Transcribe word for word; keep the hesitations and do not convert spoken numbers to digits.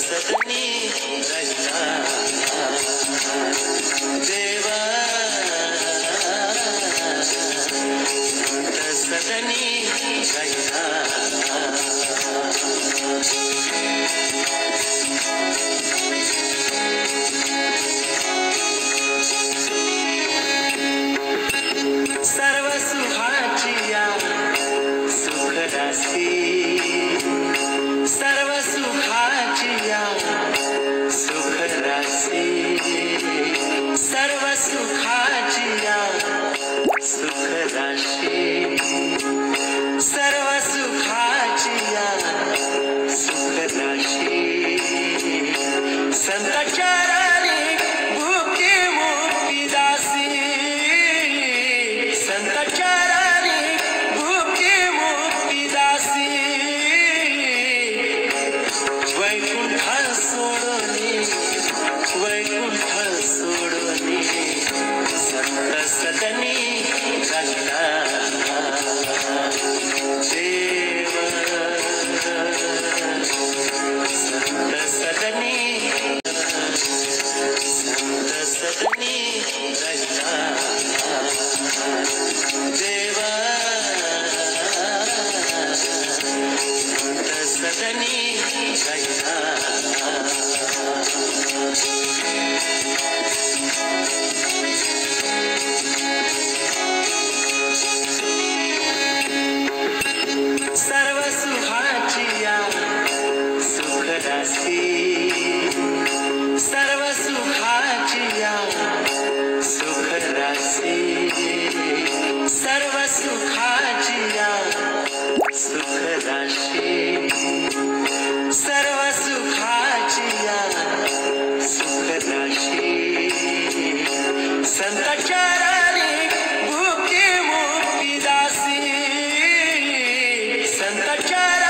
सदनी रहिला देवा संत सदनी रहिला सर्व सुखाची या सुखदासी सर्व सुखाची या सुखदासी सर्व सुखाची या सुखदासी सर्व सुखाची या सुखदासी संत चरणी भुकी मुक्ती दासी संत चरणी भुकी मुक्ती दासी वैकुंठ सोडोनी वैकुंठ सोडोनी संत सदनी रहिला देव संत सदनी संत सदनी रहिला देवा संत सदनी रहिला सर्व सुखाची या सुखदासी सर्व सुखाची या सुखदासी सर्व सुखाची या सुखदासी सर्व सुखाची या सुखदासी संत चरणी भुकी मुक्ती दासी संत चरणी